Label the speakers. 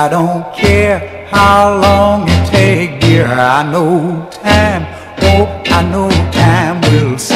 Speaker 1: I don't care how long it take, dear. I know time, oh, I know time will say.